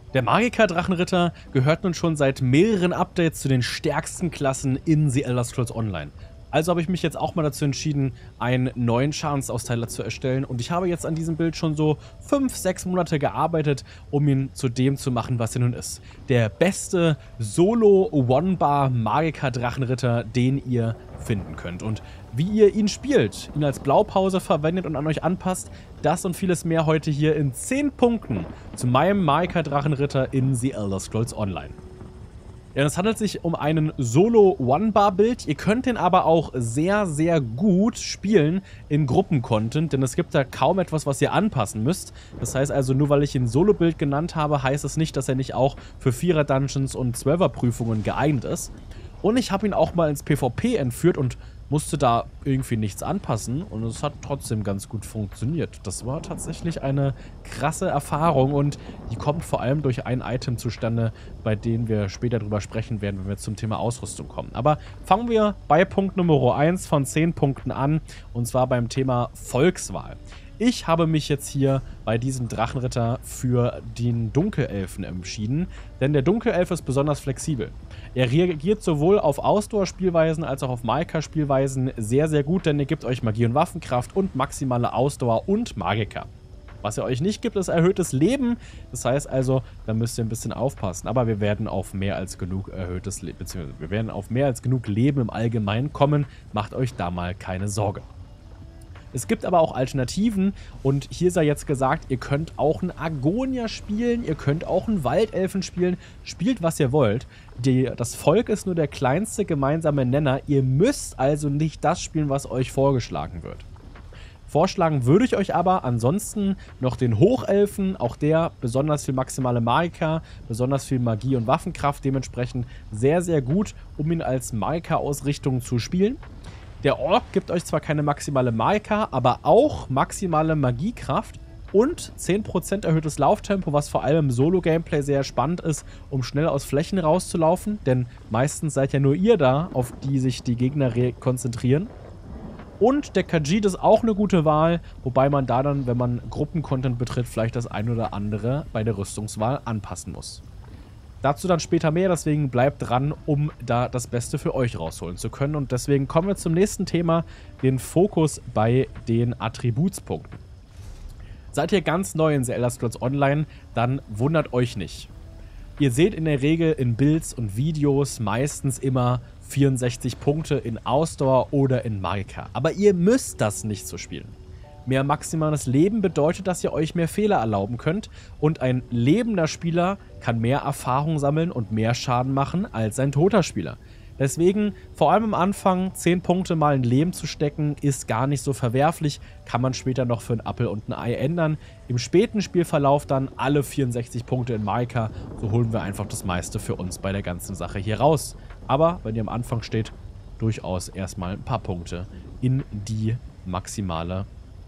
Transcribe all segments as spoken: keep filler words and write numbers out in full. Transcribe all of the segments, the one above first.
Der Magiker-Drachenritter gehört nun schon seit mehreren Updates zu den stärksten Klassen in The Elder Scrolls Online. Also habe ich mich jetzt auch mal dazu entschieden, einen neuen Schadensausteiler zu erstellen, und ich habe jetzt an diesem Bild schon so fünf, sechs Monate gearbeitet, um ihn zu dem zu machen, was er nun ist. Der beste Solo-One-Bar-Magiker-Drachenritter, den ihr finden könnt. Und wie ihr ihn spielt, ihn als Blaupause verwendet und an euch anpasst, das und vieles mehr heute hier in zehn Punkten zu meinem Magiker-Drachenritter in The Elder Scrolls Online. Ja, es handelt sich um einen Solo-One-Bar-Bild. Ihr könnt den aber auch sehr, sehr gut spielen in Gruppen-Content, denn es gibt da kaum etwas, was ihr anpassen müsst. Das heißt also, nur weil ich ihn Solo-Bild genannt habe, heißt es nicht, dass er nicht auch für Vierer-Dungeons und Zwölfer-Prüfungen geeignet ist. Und ich habe ihn auch mal ins PvP entführt und musste da irgendwie nichts anpassen, und es hat trotzdem ganz gut funktioniert. Das war tatsächlich eine krasse Erfahrung, und die kommt vor allem durch ein Item zustande, bei dem wir später drüber sprechen werden, wenn wir zum Thema Ausrüstung kommen. Aber fangen wir bei Punkt Nummer eins von zehn Punkten an, und zwar beim Thema Volkswahl. Ich habe mich jetzt hier bei diesem Drachenritter für den Dunkelelfen entschieden, denn der Dunkelelf ist besonders flexibel. Er reagiert sowohl auf Ausdauerspielweisen als auch auf Magika-Spielweisen sehr, sehr gut, denn er gibt euch Magie und Waffenkraft und maximale Ausdauer und Magika. Was er euch nicht gibt, ist erhöhtes Leben. Das heißt also, da müsst ihr ein bisschen aufpassen. Aber wir werden auf mehr als genug erhöhtes Leben, beziehungsweise wir werden auf mehr als genug Leben im Allgemeinen kommen. Macht euch da mal keine Sorge. Es gibt aber auch Alternativen, und hier sei jetzt gesagt, ihr könnt auch einen Argonia spielen, ihr könnt auch einen Waldelfen spielen, spielt was ihr wollt. Die, das Volk ist nur der kleinste gemeinsame Nenner, ihr müsst also nicht das spielen, was euch vorgeschlagen wird. Vorschlagen würde ich euch aber ansonsten noch den Hochelfen, auch der besonders viel maximale Magika, besonders viel Magie und Waffenkraft, dementsprechend sehr, sehr gut, um ihn als Magika-Ausrichtung zu spielen. Der Ork gibt euch zwar keine maximale Magika, aber auch maximale Magiekraft und zehn Prozent erhöhtes Lauftempo, was vor allem im Solo-Gameplay sehr spannend ist, um schnell aus Flächen rauszulaufen, denn meistens seid ja nur ihr da, auf die sich die Gegner konzentrieren. Und der Khajiit ist auch eine gute Wahl, wobei man da dann, wenn man Gruppen-Content betritt, vielleicht das ein oder andere bei der Rüstungswahl anpassen muss. Dazu dann später mehr, deswegen bleibt dran, um da das Beste für euch rausholen zu können. Und deswegen kommen wir zum nächsten Thema, den Fokus bei den Attributspunkten. Seid ihr ganz neu in The Elder Scrolls Online, dann wundert euch nicht. Ihr seht in der Regel in Builds und Videos meistens immer vierundsechzig Punkte in Ausdauer oder in Magika. Aber ihr müsst das nicht so spielen. Mehr maximales Leben bedeutet, dass ihr euch mehr Fehler erlauben könnt, und ein lebender Spieler kann mehr Erfahrung sammeln und mehr Schaden machen als ein toter Spieler. Deswegen, vor allem am Anfang, zehn Punkte mal in Leben zu stecken, ist gar nicht so verwerflich, kann man später noch für einen Apfel und ein Ei ändern. Im späten Spielverlauf dann alle vierundsechzig Punkte in Magika, so holen wir einfach das meiste für uns bei der ganzen Sache hier raus. Aber wenn ihr am Anfang steht, durchaus erstmal ein paar Punkte in die maximale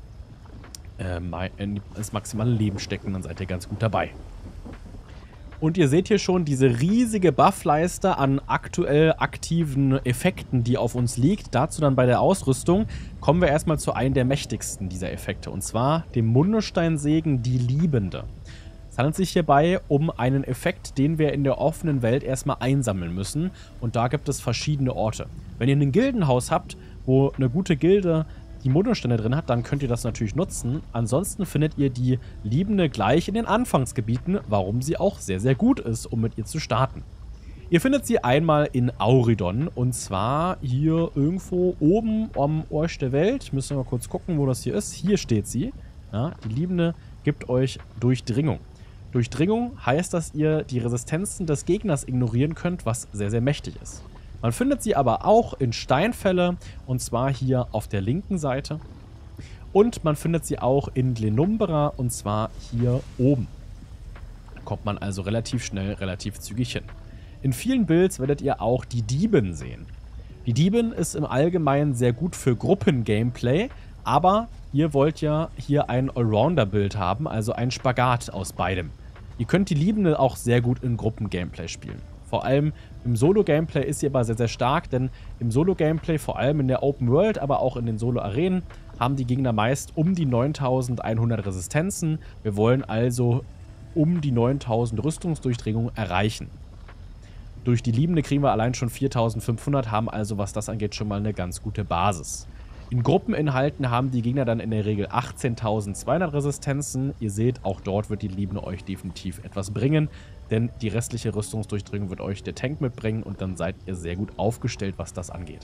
ins maximale Leben stecken, dann seid ihr ganz gut dabei. Und ihr seht hier schon diese riesige Buffleiste an aktuell aktiven Effekten, die auf uns liegt. Dazu dann bei der Ausrüstung kommen wir erstmal zu einem der mächtigsten dieser Effekte, und zwar dem Mundosteinsegen, die Liebende. Es handelt sich hierbei um einen Effekt, den wir in der offenen Welt erstmal einsammeln müssen, und da gibt es verschiedene Orte. Wenn ihr ein Gildenhaus habt, wo eine gute Gilde die Mundostände drin hat, dann könnt ihr das natürlich nutzen. Ansonsten findet ihr die Liebende gleich in den Anfangsgebieten, warum sie auch sehr, sehr gut ist, um mit ihr zu starten. Ihr findet sie einmal in Auridon, und zwar hier irgendwo oben am Arsch der Welt. Müssen wir mal kurz gucken, wo das hier ist. Hier steht sie. Ja, die Liebende gibt euch Durchdringung. Durchdringung heißt, dass ihr die Resistenzen des Gegners ignorieren könnt, was sehr, sehr mächtig ist. Man findet sie aber auch in Steinfälle, und zwar hier auf der linken Seite. Und man findet sie auch in Glenumbra, und zwar hier oben. Da kommt man also relativ schnell, relativ zügig hin. In vielen Builds werdet ihr auch die Diebin sehen. Die Diebin ist im Allgemeinen sehr gut für Gruppen-Gameplay, aber ihr wollt ja hier ein Allrounder-Bild haben, also ein Spagat aus beidem. Ihr könnt die Liebende auch sehr gut in Gruppen-Gameplay spielen. Vor allem im Solo-Gameplay ist sie aber sehr, sehr stark, denn im Solo-Gameplay, vor allem in der Open World, aber auch in den Solo-Arenen, haben die Gegner meist um die neuntausendeinhundert Resistenzen. Wir wollen also um die neuntausend Rüstungsdurchdringung erreichen. Durch die Liebende kriegen wir allein schon viertausendfünfhundert, haben also, was das angeht, schon mal eine ganz gute Basis. In Gruppeninhalten haben die Gegner dann in der Regel achtzehntausendzweihundert Resistenzen. Ihr seht, auch dort wird die Liebende euch definitiv etwas bringen, denn die restliche Rüstungsdurchdringung wird euch der Tank mitbringen und dann seid ihr sehr gut aufgestellt, was das angeht.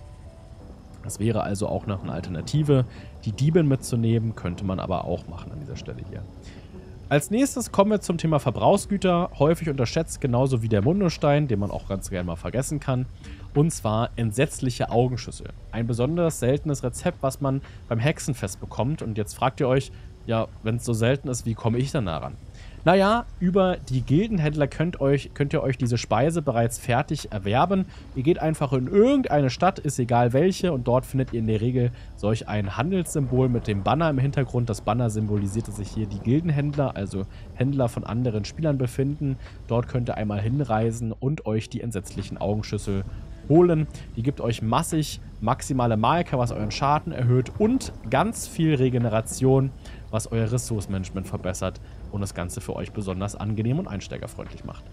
Das wäre also auch noch eine Alternative. Die Dieben mitzunehmen, könnte man aber auch machen an dieser Stelle hier. Als nächstes kommen wir zum Thema Verbrauchsgüter, häufig unterschätzt, genauso wie der Mundostein, den man auch ganz gerne mal vergessen kann. Und zwar entsetzliche Augenschüssel. Ein besonders seltenes Rezept, was man beim Hexenfest bekommt. Und jetzt fragt ihr euch, ja, wenn es so selten ist, wie komme ich dann daran? Naja, über die Gildenhändler könnt, euch, könnt ihr euch diese Speise bereits fertig erwerben. Ihr geht einfach in irgendeine Stadt, ist egal welche, und dort findet ihr in der Regel solch ein Handelssymbol mit dem Banner im Hintergrund. Das Banner symbolisiert, dass sich hier die Gildenhändler, also Händler von anderen Spielern, befinden. Dort könnt ihr einmal hinreisen und euch die entsetzlichen Augenschüssel holen. Die gibt euch massig maximale Marker, was euren Schaden erhöht, und ganz viel Regeneration, was euer Ressourcenmanagement verbessert und das Ganze für euch besonders angenehm und einsteigerfreundlich macht.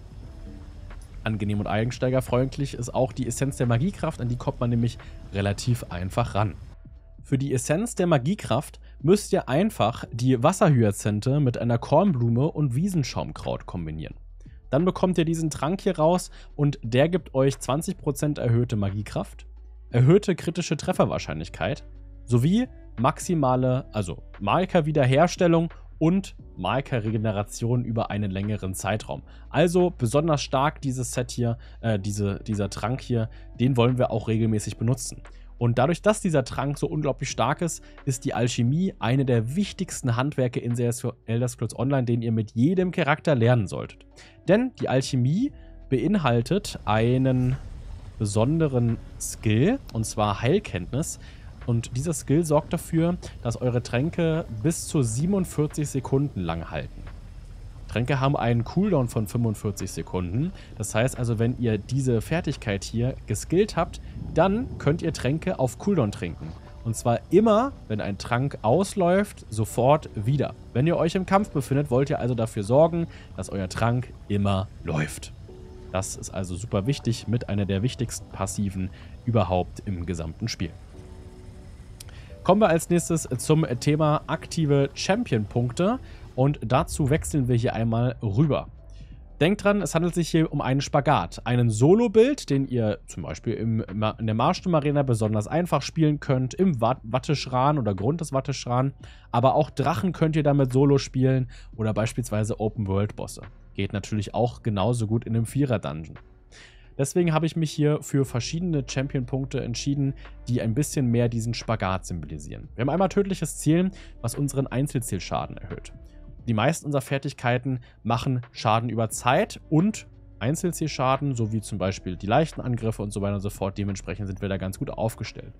Angenehm und einsteigerfreundlich ist auch die Essenz der Magiekraft, an die kommt man nämlich relativ einfach ran. Für die Essenz der Magiekraft müsst ihr einfach die Wasserhyazinthe mit einer Kornblume und Wiesenschaumkraut kombinieren. Dann bekommt ihr diesen Trank hier raus und der gibt euch zwanzig Prozent erhöhte Magiekraft, erhöhte kritische Trefferwahrscheinlichkeit sowie maximale, also Marker-Wiederherstellung und Marker-Regeneration über einen längeren Zeitraum. Also besonders stark dieses Set hier, äh, diese, dieser Trank hier, den wollen wir auch regelmäßig benutzen. Und dadurch, dass dieser Trank so unglaublich stark ist, ist die Alchemie eine der wichtigsten Handwerke in Elder Scrolls Online, den ihr mit jedem Charakter lernen solltet. Denn die Alchemie beinhaltet einen besonderen Skill, und zwar Heilkenntnis. Und dieser Skill sorgt dafür, dass eure Tränke bis zu siebenundvierzig Sekunden lang halten. Tränke haben einen Cooldown von fünfundvierzig Sekunden. Das heißt also, wenn ihr diese Fertigkeit hier geskillt habt, dann könnt ihr Tränke auf Cooldown trinken. Und zwar immer, wenn ein Trank ausläuft, sofort wieder. Wenn ihr euch im Kampf befindet, wollt ihr also dafür sorgen, dass euer Trank immer läuft. Das ist also super wichtig, mit einer der wichtigsten Passiven überhaupt im gesamten Spiel. Kommen wir als nächstes zum Thema aktive Champion-Punkte und dazu wechseln wir hier einmal rüber. Denkt dran, es handelt sich hier um einen Spagat, einen Solo-Bild, den ihr zum Beispiel im, in der Marsturm-Arena besonders einfach spielen könnt, im Watteschran oder Grund des Watteschran, aber auch Drachen könnt ihr damit Solo spielen oder beispielsweise Open-World-Bosse. Geht natürlich auch genauso gut in einem Vierer-Dungeon. Deswegen habe ich mich hier für verschiedene Champion-Punkte entschieden, die ein bisschen mehr diesen Spagat symbolisieren. Wir haben einmal tödliches Zielen, was unseren Einzelzielschaden erhöht. Die meisten unserer Fertigkeiten machen Schaden über Zeit und Einzelzielschaden, sowie zum Beispiel die leichten Angriffe und so weiter und so fort. Dementsprechend sind wir da ganz gut aufgestellt.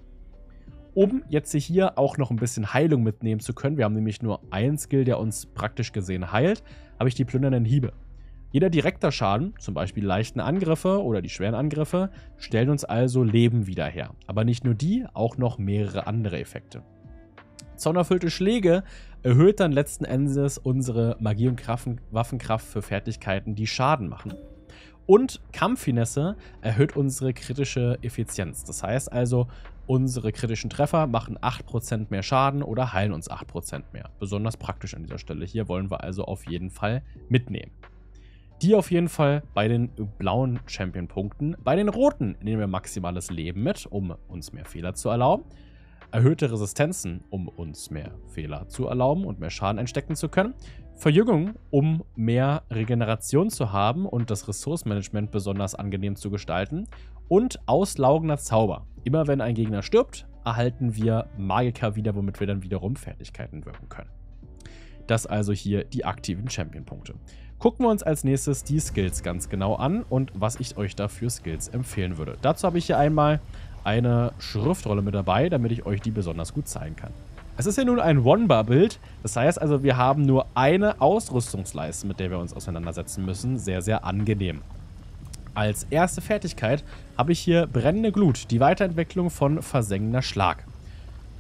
Um jetzt hier auch noch ein bisschen Heilung mitnehmen zu können, wir haben nämlich nur einen Skill, der uns praktisch gesehen heilt, habe ich die plündernden Hiebe. Jeder direkter Schaden, zum Beispiel leichten Angriffe oder die schweren Angriffe, stellen uns also Leben wieder her. Aber nicht nur die, auch noch mehrere andere Effekte. Zornerfüllte Schläge erhöht dann letzten Endes unsere Magie- und Waffenkraft für Fertigkeiten, die Schaden machen. Und Kampffinesse erhöht unsere kritische Effizienz. Das heißt also, unsere kritischen Treffer machen acht Prozent mehr Schaden oder heilen uns acht Prozent mehr. Besonders praktisch an dieser Stelle. Hier wollen wir also auf jeden Fall mitnehmen. Die auf jeden Fall bei den blauen Champion-Punkten. Bei den roten nehmen wir maximales Leben mit, um uns mehr Fehler zu erlauben. Erhöhte Resistenzen, um uns mehr Fehler zu erlauben und mehr Schaden einstecken zu können. Verjüngung, um mehr Regeneration zu haben und das Ressourcenmanagement besonders angenehm zu gestalten. Und auslaugender Zauber. Immer wenn ein Gegner stirbt, erhalten wir Magika wieder, womit wir dann wiederum Fertigkeiten wirken können. Das also hier die aktiven Champion-Punkte. Gucken wir uns als nächstes die Skills ganz genau an und was ich euch da für Skills empfehlen würde. Dazu habe ich hier einmal eine Schriftrolle mit dabei, damit ich euch die besonders gut zeigen kann. Es ist ja nun ein One-Bar-Bild, das heißt also, wir haben nur eine Ausrüstungsleiste, mit der wir uns auseinandersetzen müssen. Sehr, sehr angenehm. Als erste Fertigkeit habe ich hier Brennende Glut, die Weiterentwicklung von Versengender Schlag.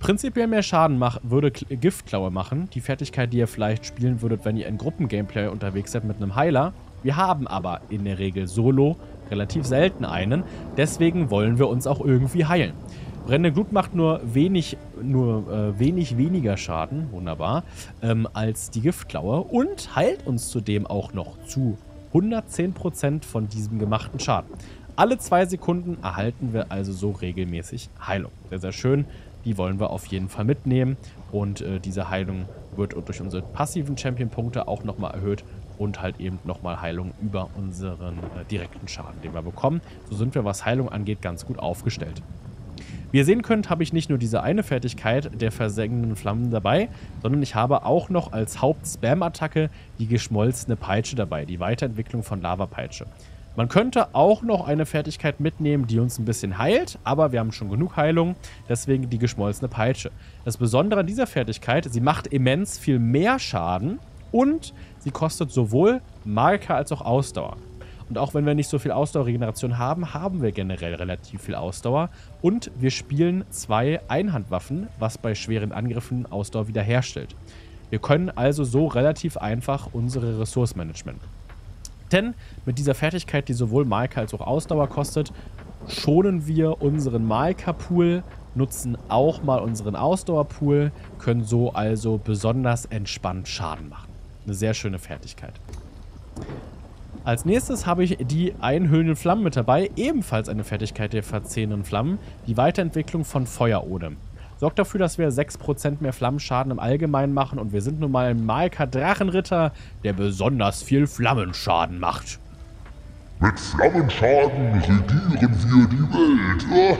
Prinzipiell mehr Schaden mach, würde K Giftklaue machen. Die Fertigkeit, die ihr vielleicht spielen würdet, wenn ihr in Gruppengameplay unterwegs seid mit einem Heiler. Wir haben aber in der Regel solo relativ selten einen. Deswegen wollen wir uns auch irgendwie heilen. Brennende Glut macht nur wenig, nur äh, wenig weniger Schaden, wunderbar, ähm, als die Giftklaue und heilt uns zudem auch noch zu hundertzehn Prozent von diesem gemachten Schaden. Alle zwei Sekunden erhalten wir also so regelmäßig Heilung. Sehr, sehr schön. Die wollen wir auf jeden Fall mitnehmen. Und äh, diese Heilung wird durch unsere passiven Champion-Punkte auch nochmal erhöht. Und halt eben nochmal Heilung über unseren äh, direkten Schaden, den wir bekommen. So sind wir, was Heilung angeht, ganz gut aufgestellt. Wie ihr sehen könnt, habe ich nicht nur diese eine Fertigkeit der versengenden Flammen dabei, sondern ich habe auch noch als Haupt-Spam-Attacke die geschmolzene Peitsche dabei, die Weiterentwicklung von Lava-Peitsche. Man könnte auch noch eine Fertigkeit mitnehmen, die uns ein bisschen heilt, aber wir haben schon genug Heilung, deswegen die geschmolzene Peitsche. Das Besondere an dieser Fertigkeit, sie macht immens viel mehr Schaden und sie kostet sowohl Marker als auch Ausdauer. Und auch wenn wir nicht so viel Ausdauerregeneration haben, haben wir generell relativ viel Ausdauer. Und wir spielen zwei Einhandwaffen, was bei schweren Angriffen Ausdauer wiederherstellt. Wir können also so relativ einfach unsere Ressourcenmanagement. Denn mit dieser Fertigkeit, die sowohl Marker als auch Ausdauer kostet, schonen wir unseren Marker-Pool, nutzen auch mal unseren Ausdauerpool, können so also besonders entspannt Schaden machen. Eine sehr schöne Fertigkeit. Als nächstes habe ich die einhüllenden Flammen mit dabei, ebenfalls eine Fertigkeit der verzehrenden Flammen, die Weiterentwicklung von Feuerode. Sorgt dafür, dass wir sechs Prozent mehr Flammenschaden im Allgemeinen machen und wir sind nun mal ein Marker Drachenritter, der besonders viel Flammenschaden macht. Mit Flammenschaden regieren wir die Welt.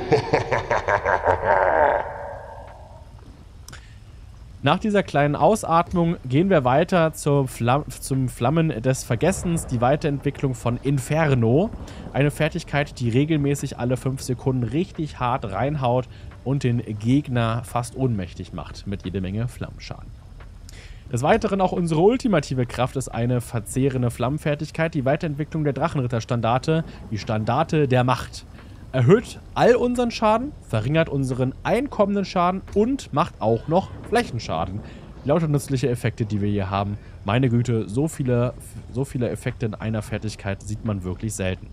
Nach dieser kleinen Ausatmung gehen wir weiter zur Flam zum Flammen des Vergessens, die Weiterentwicklung von Inferno. Eine Fertigkeit, die regelmäßig alle fünf Sekunden richtig hart reinhaut und den Gegner fast ohnmächtig macht mit jede Menge Flammenschaden. Des Weiteren auch unsere ultimative Kraft ist eine verzehrende Flammenfertigkeit, die Weiterentwicklung der Drachenritter-Standarte, die Standarte der Macht. Erhöht all unseren Schaden, verringert unseren einkommenden Schaden und macht auch noch Flächenschaden. Lauter nützliche Effekte, die wir hier haben. Meine Güte, so viele, so viele Effekte in einer Fertigkeit sieht man wirklich selten.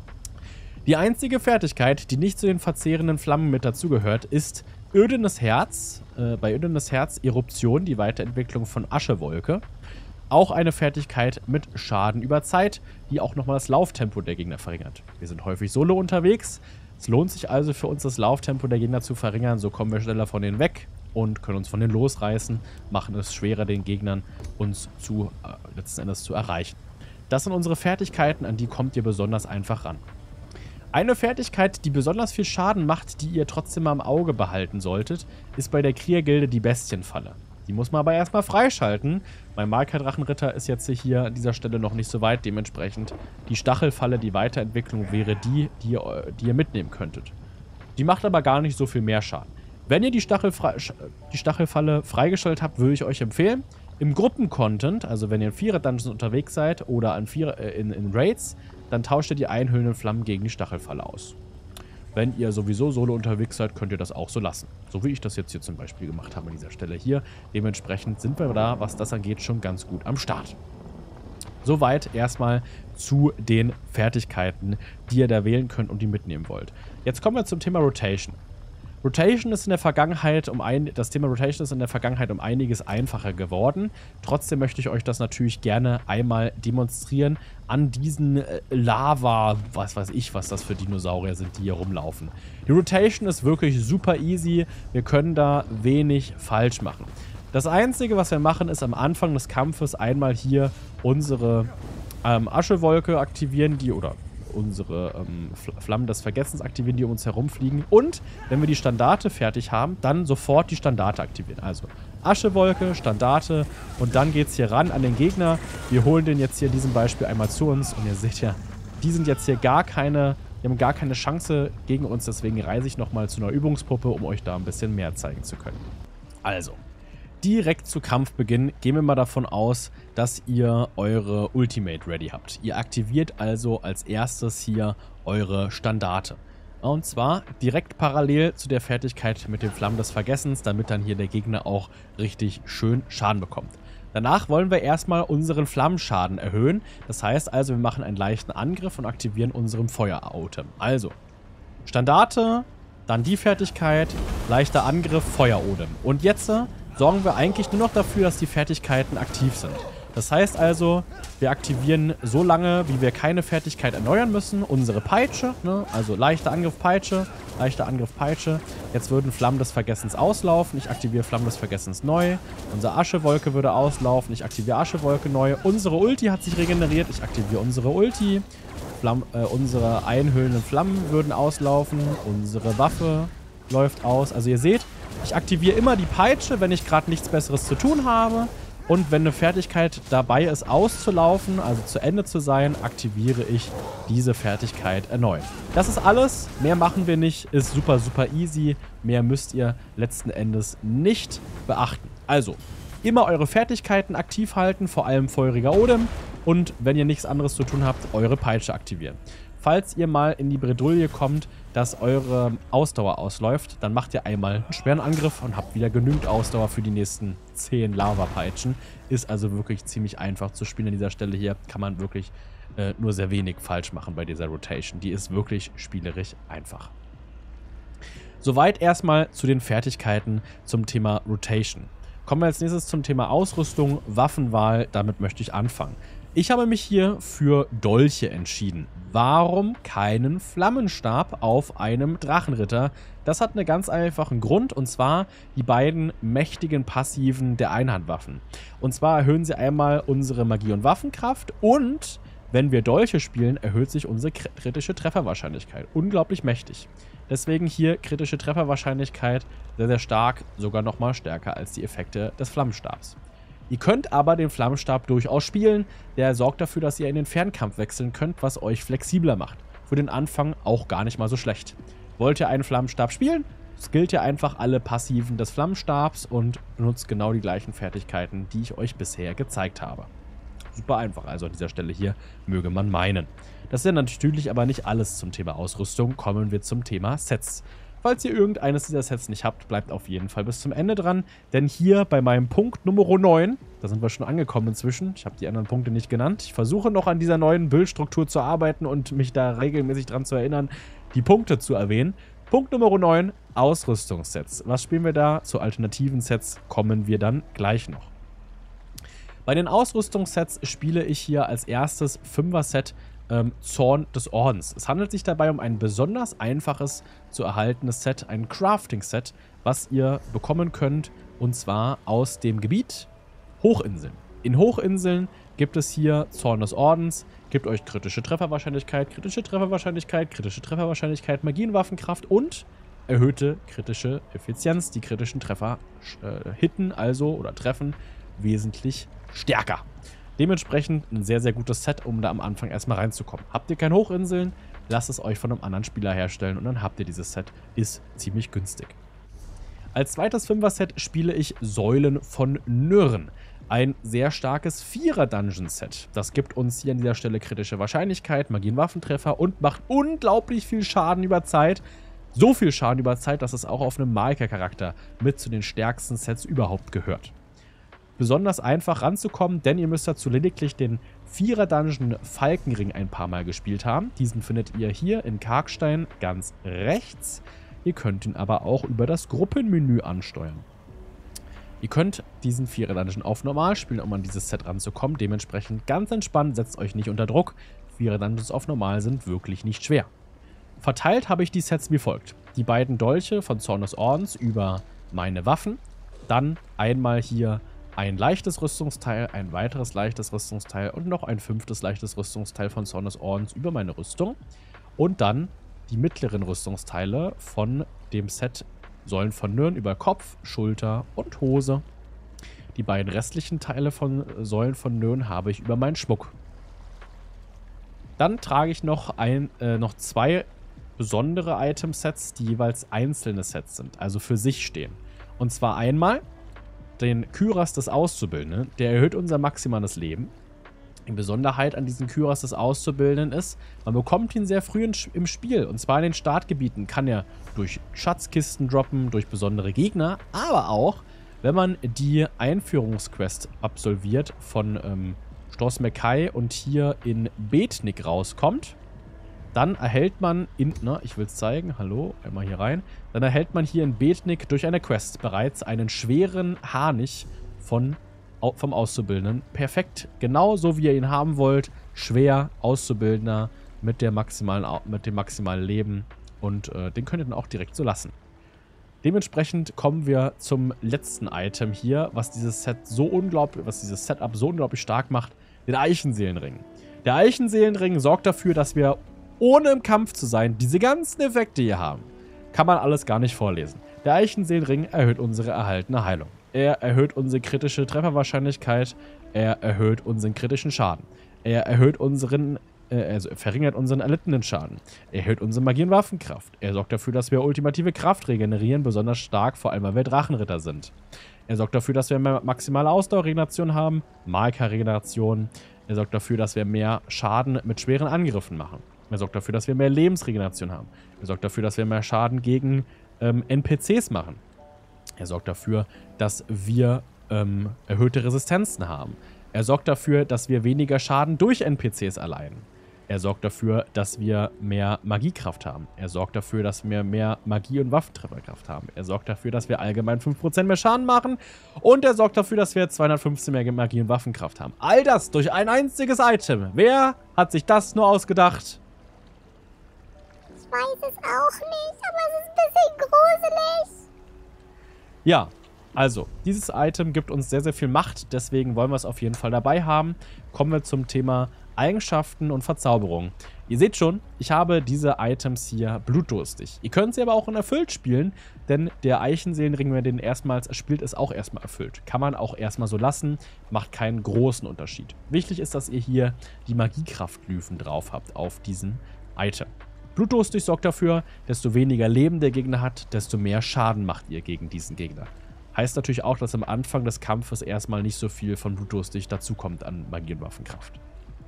Die einzige Fertigkeit, die nicht zu den verzehrenden Flammen mit dazugehört, ist Ödenes Herz. Äh, bei Ödenes Herz Eruption, die Weiterentwicklung von Aschewolke. Auch eine Fertigkeit mit Schaden über Zeit, die auch nochmal das Lauftempo der Gegner verringert. Wir sind häufig solo unterwegs. Es lohnt sich also für uns, das Lauftempo der Gegner zu verringern. So kommen wir schneller von denen weg und können uns von denen losreißen, machen es schwerer, den Gegnern uns zu, äh, letzten Endes zu erreichen. Das sind unsere Fertigkeiten, an die kommt ihr besonders einfach ran. Eine Fertigkeit, die besonders viel Schaden macht, die ihr trotzdem mal im Auge behalten solltet, ist bei der Kriegergilde die Bestienfalle. Die muss man aber erstmal freischalten. Mein Marker Drachenritter ist jetzt hier an dieser Stelle noch nicht so weit. Dementsprechend die Stachelfalle, die Weiterentwicklung wäre die, die ihr, die ihr mitnehmen könntet. Die macht aber gar nicht so viel mehr Schaden. Wenn ihr die, Stachelfre die Stachelfalle freigeschaltet habt, würde ich euch empfehlen, im Gruppen-Content, also wenn ihr in Vierer-Dungeons unterwegs seid oder an Vierer, äh, in, in Raids, dann tauscht ihr die einhüllenden Flammen gegen die Stachelfalle aus. Wenn ihr sowieso solo unterwegs seid, könnt ihr das auch so lassen. So wie ich das jetzt hier zum Beispiel gemacht habe an dieser Stelle hier. Dementsprechend sind wir da, was das angeht, schon ganz gut am Start. Soweit erstmal zu den Fertigkeiten, die ihr da wählen könnt und die mitnehmen wollt. Jetzt kommen wir zum Thema Rotation. Rotation ist in der Vergangenheit um ein, das Thema Rotation ist in der Vergangenheit um einiges einfacher geworden. Trotzdem möchte ich euch das natürlich gerne einmal demonstrieren an diesen äh, Lava, was weiß ich, was das für Dinosaurier sind, die hier rumlaufen. Die Rotation ist wirklich super easy. Wir können da wenig falsch machen. Das Einzige, was wir machen, ist am Anfang des Kampfes einmal hier unsere ähm, Aschewolke aktivieren, die oder unsere ähm, Flammen des Vergessens aktivieren, die um uns herumfliegen. Und wenn wir die Standarte fertig haben, dann sofort die Standarte aktivieren. Also Aschewolke, Standarte und dann geht es hier ran an den Gegner. Wir holen den jetzt hier in diesem Beispiel einmal zu uns und ihr seht ja, die sind jetzt hier gar keine, die haben gar keine Chance gegen uns. Deswegen reise ich nochmal zu einer Übungspuppe, um euch da ein bisschen mehr zeigen zu können. Also, direkt zu Kampfbeginn gehen wir mal davon aus, dass ihr eure Ultimate ready habt. Ihr aktiviert also als erstes hier eure Standarte. Und zwar direkt parallel zu der Fertigkeit mit dem Flammen des Vergessens, damit dann hier der Gegner auch richtig schön Schaden bekommt. Danach wollen wir erstmal unseren Flammenschaden erhöhen. Das heißt also, wir machen einen leichten Angriff und aktivieren unseren Feuer-Item. Also, Standarte, dann die Fertigkeit, leichter Angriff, Feuer-Odem. Und jetzt äh, sorgen wir eigentlich nur noch dafür, dass die Fertigkeiten aktiv sind. Das heißt also, wir aktivieren so lange, wie wir keine Fertigkeit erneuern müssen, unsere Peitsche, ne? Also leichter Angriff Peitsche, leichter Angriff Peitsche. Jetzt würden Flammen des Vergessens auslaufen. Ich aktiviere Flammen des Vergessens neu. Unsere Aschewolke würde auslaufen. Ich aktiviere Aschewolke neu. Unsere Ulti hat sich regeneriert. Ich aktiviere unsere Ulti. Flamm, äh, unsere einhüllenden Flammen würden auslaufen. Unsere Waffe läuft aus. Also ihr seht, ich aktiviere immer die Peitsche, wenn ich gerade nichts Besseres zu tun habe. Und wenn eine Fertigkeit dabei ist auszulaufen, also zu Ende zu sein, aktiviere ich diese Fertigkeit erneut. Das ist alles. Mehr machen wir nicht. Ist super, super easy. Mehr müsst ihr letzten Endes nicht beachten. Also, immer eure Fertigkeiten aktiv halten, vor allem feuriger Odem. Und wenn ihr nichts anderes zu tun habt, eure Peitsche aktivieren. Falls ihr mal in die Bredouille kommt, dass eure Ausdauer ausläuft, dann macht ihr einmal einen schweren Angriff und habt wieder genügend Ausdauer für die nächsten zehn Lava-Peitschen. Ist also wirklich ziemlich einfach zu spielen an dieser Stelle hier. Kann man wirklich äh, nur sehr wenig falsch machen bei dieser Rotation. Die ist wirklich spielerisch einfach. Soweit erstmal zu den Fertigkeiten zum Thema Rotation. Kommen wir als nächstes zum Thema Ausrüstung, Waffenwahl. Damit möchte ich anfangen. Ich habe mich hier für Dolche entschieden. Warum keinen Flammenstab auf einem Drachenritter? Das hat einen ganz einfachen Grund, und zwar die beiden mächtigen Passiven der Einhandwaffen. Und zwar erhöhen sie einmal unsere Magie- und Waffenkraft, und wenn wir Dolche spielen, erhöht sich unsere kritische Trefferwahrscheinlichkeit. Unglaublich mächtig. Deswegen hier kritische Trefferwahrscheinlichkeit sehr, sehr stark, sogar nochmal stärker als die Effekte des Flammenstabs. Ihr könnt aber den Flammenstab durchaus spielen. Der sorgt dafür, dass ihr in den Fernkampf wechseln könnt, was euch flexibler macht. Für den Anfang auch gar nicht mal so schlecht. Wollt ihr einen Flammenstab spielen? Skillt ihr einfach alle Passiven des Flammenstabs und benutzt genau die gleichen Fertigkeiten, die ich euch bisher gezeigt habe. Super einfach, also an dieser Stelle hier möge man meinen. Das ist ja natürlich aber nicht alles zum Thema Ausrüstung. Kommen wir zum Thema Sets. Falls ihr irgendeines dieser Sets nicht habt, bleibt auf jeden Fall bis zum Ende dran. Denn hier bei meinem Punkt Nummer neun, da sind wir schon angekommen inzwischen. Ich habe die anderen Punkte nicht genannt. Ich versuche noch an dieser neuen Bildstruktur zu arbeiten und mich da regelmäßig dran zu erinnern, die Punkte zu erwähnen. Punkt Nummer neun, Ausrüstungssets. Was spielen wir da? Zu alternativen Sets kommen wir dann gleich noch. Bei den Ausrüstungssets spiele ich hier als erstes Fünfer-Set ähm, Zorn des Ordens. Es handelt sich dabei um ein besonders einfaches zu erhaltenes Set, ein Crafting-Set, was ihr bekommen könnt, und zwar aus dem Gebiet Hochinseln. In Hochinseln gibt es hier Zorn des Ordens, gibt euch kritische Trefferwahrscheinlichkeit, kritische Trefferwahrscheinlichkeit, kritische Trefferwahrscheinlichkeit, Magien-Waffenkraft und erhöhte kritische Effizienz. Die kritischen Treffer äh, hitten also oder treffen wesentlich stärker. Dementsprechend ein sehr, sehr gutes Set, um da am Anfang erstmal reinzukommen. Habt ihr keine Hochinseln, lasst es euch von einem anderen Spieler herstellen und dann habt ihr dieses Set. Ist ziemlich günstig. Als zweites Fünfer-Set spiele ich Säulen von Nirn. Ein sehr starkes Vierer-Dungeon-Set. Das gibt uns hier an dieser Stelle kritische Wahrscheinlichkeit, Magien-Waffentreffer und macht unglaublich viel Schaden über Zeit. So viel Schaden über Zeit, dass es auch auf einem Maika-Charakter mit zu den stärksten Sets überhaupt gehört. Besonders einfach ranzukommen, denn ihr müsst dazu lediglich den Vierer-Dungeon Falkenring ein paar Mal gespielt haben. Diesen findet ihr hier in Karkstein ganz rechts. Ihr könnt ihn aber auch über das Gruppenmenü ansteuern. Ihr könnt diesen Vierer-Dungeon auf Normal spielen, um an dieses Set ranzukommen. Dementsprechend ganz entspannt, setzt euch nicht unter Druck. Vierer-Dungeons auf Normal sind wirklich nicht schwer. Verteilt habe ich die Sets wie folgt. Die beiden Dolche von Zorn des Ordens über meine Waffen. Dann einmal hier ein leichtes Rüstungsteil, ein weiteres leichtes Rüstungsteil und noch ein fünftes leichtes Rüstungsteil von Zorn des Ordens über meine Rüstung. Und dann die mittleren Rüstungsteile von dem Set Säulen von Nirn über Kopf, Schulter und Hose. Die beiden restlichen Teile von Säulen von Nirn habe ich über meinen Schmuck. Dann trage ich noch, ein, äh, noch zwei besondere Item-Sets, die jeweils einzelne Sets sind, also für sich stehen. Und zwar einmal den Kyras des Auszubildenden, der erhöht unser maximales Leben. Die Besonderheit an diesen Kyros des Auszubildenden ist, man bekommt ihn sehr früh im Spiel. Und zwar in den Startgebieten kann er durch Schatzkisten droppen, durch besondere Gegner, aber auch, wenn man die Einführungsquest absolviert von ähm, Stors Mekai und hier in Betnik rauskommt, dann erhält man in, na, ich will es zeigen, hallo, einmal hier rein, dann erhält man hier in Betnik durch eine Quest bereits einen schweren Harnisch von vom Auszubildenden. Perfekt, genau so wie ihr ihn haben wollt. Schwer, Auszubildender mit, der maximalen, mit dem maximalen Leben. Und äh, den könnt ihr dann auch direkt so lassen. Dementsprechend kommen wir zum letzten Item hier, was dieses Set so unglaublich, was dieses Setup so unglaublich stark macht, den Eichenseelenring. Der Eichenseelenring sorgt dafür, dass wir, ohne im Kampf zu sein, diese ganzen Effekte hier haben. Kann man alles gar nicht vorlesen. Der Eichenseelenring erhöht unsere erhaltene Heilung. Er erhöht unsere kritische Trefferwahrscheinlichkeit. Er erhöht unseren kritischen Schaden. Er erhöht unseren, äh, also verringert unseren erlittenen Schaden. Er erhöht unsere Magie- und Waffenkraft. Er sorgt dafür, dass wir ultimative Kraft regenerieren, besonders stark, vor allem weil wir Drachenritter sind. Er sorgt dafür, dass wir mehr maximale Ausdauerregeneration haben, Marker-Regeneration. Er sorgt dafür, dass wir mehr Schaden mit schweren Angriffen machen. Er sorgt dafür, dass wir mehr Lebensregeneration haben. Er sorgt dafür, dass wir mehr Schaden gegen ähm, N P Cs machen. Er sorgt dafür, dass wir ähm, erhöhte Resistenzen haben. Er sorgt dafür, dass wir weniger Schaden durch N P Cs erleiden. Er sorgt dafür, dass wir mehr Magiekraft haben. Er sorgt dafür, dass wir mehr Magie- und Waffentrefferkraft haben. Er sorgt dafür, dass wir allgemein fünf Prozent mehr Schaden machen. Und er sorgt dafür, dass wir zweihundertfünfzehn mehr Magie- und Waffenkraft haben. All das durch ein einziges Item. Wer hat sich das nur ausgedacht? Ich weiß es auch nicht, aber es ist ein bisschen gruselig. Ja, also, dieses Item gibt uns sehr, sehr viel Macht, deswegen wollen wir es auf jeden Fall dabei haben. Kommen wir zum Thema Eigenschaften und Verzauberung. Ihr seht schon, ich habe diese Items hier blutdurstig. Ihr könnt sie aber auch in erfüllt spielen, denn der Eichenseelenring, wenn man den erstmals spielt, ist auch erstmal erfüllt. Kann man auch erstmal so lassen, macht keinen großen Unterschied. Wichtig ist, dass ihr hier die Magiekraftglyphen drauf habt auf diesem Item. Blutdurstig sorgt dafür, desto weniger Leben der Gegner hat, desto mehr Schaden macht ihr gegen diesen Gegner. Heißt natürlich auch, dass am Anfang des Kampfes erstmal nicht so viel von blutdurstig dazukommt an Magie- und Waffenkraft.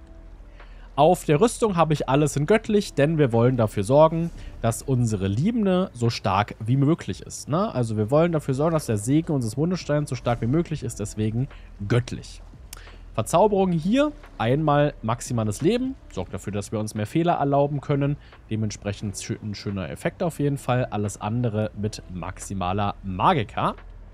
Auf der Rüstung habe ich alles in göttlich, denn wir wollen dafür sorgen, dass unsere Liebende so stark wie möglich ist. Ne? Also wir wollen dafür sorgen, dass der Segen unseres Wundersteins so stark wie möglich ist, deswegen göttlich. Verzauberung hier, einmal maximales Leben, sorgt dafür, dass wir uns mehr Fehler erlauben können, dementsprechend ein schöner Effekt auf jeden Fall, alles andere mit maximaler Magika.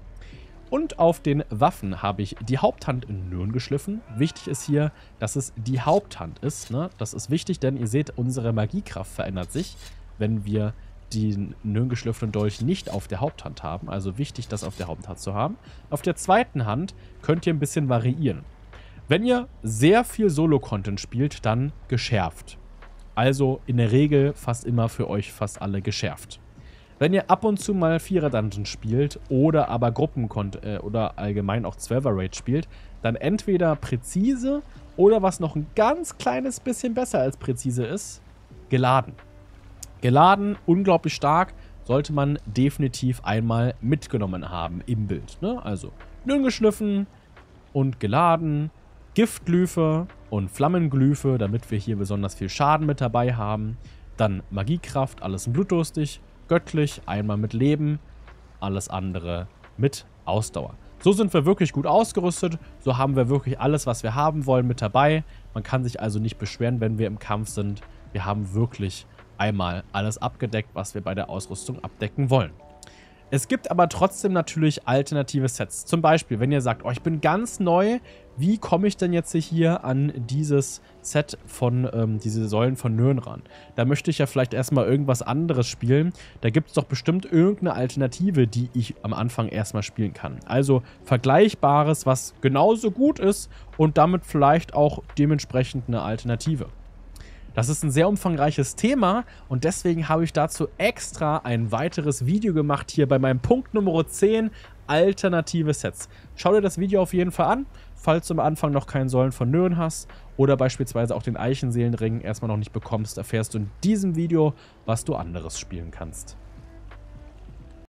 Und auf den Waffen habe ich die Haupthand in Nirn geschliffen. Wichtig ist hier, dass es die Haupthand ist, ne? Das ist wichtig, denn ihr seht, unsere Magiekraft verändert sich, wenn wir den Nirn geschliffenen Dolch nicht auf der Haupthand haben, also wichtig, das auf der Haupthand zu haben. Auf der zweiten Hand könnt ihr ein bisschen variieren. Wenn ihr sehr viel Solo-Content spielt, dann geschärft. Also in der Regel fast immer für euch fast alle geschärft. Wenn ihr ab und zu mal Vierer-Dungeon spielt oder aber Gruppen- äh, oder allgemein auch Zwölfer-Raid spielt, dann entweder präzise oder was noch ein ganz kleines bisschen besser als präzise ist, geladen. Geladen, unglaublich stark, sollte man definitiv einmal mitgenommen haben im Bild. Ne? Also Nirn geschliffen und geladen. Giftglyphe und Flammenglyphe, damit wir hier besonders viel Schaden mit dabei haben. Dann Magiekraft, alles in blutdurstig. Göttlich, einmal mit Leben. Alles andere mit Ausdauer. So sind wir wirklich gut ausgerüstet. So haben wir wirklich alles, was wir haben wollen, mit dabei. Man kann sich also nicht beschweren, wenn wir im Kampf sind. Wir haben wirklich einmal alles abgedeckt, was wir bei der Ausrüstung abdecken wollen. Es gibt aber trotzdem natürlich alternative Sets. Zum Beispiel, wenn ihr sagt, oh, ich bin ganz neu, wie komme ich denn jetzt hier an dieses Set von, ähm, diese Säulen von Nirn ran? Da möchte ich ja vielleicht erstmal irgendwas anderes spielen. Da gibt es doch bestimmt irgendeine Alternative, die ich am Anfang erstmal spielen kann. Also Vergleichbares, was genauso gut ist und damit vielleicht auch dementsprechend eine Alternative. Das ist ein sehr umfangreiches Thema und deswegen habe ich dazu extra ein weiteres Video gemacht hier bei meinem Punkt Nummer zehn, alternative Sets. Schau dir das Video auf jeden Fall an, falls du am Anfang noch keinen Säulen von Nirn hast oder beispielsweise auch den Eichenseelenring erstmal noch nicht bekommst, erfährst du in diesem Video, was du anderes spielen kannst.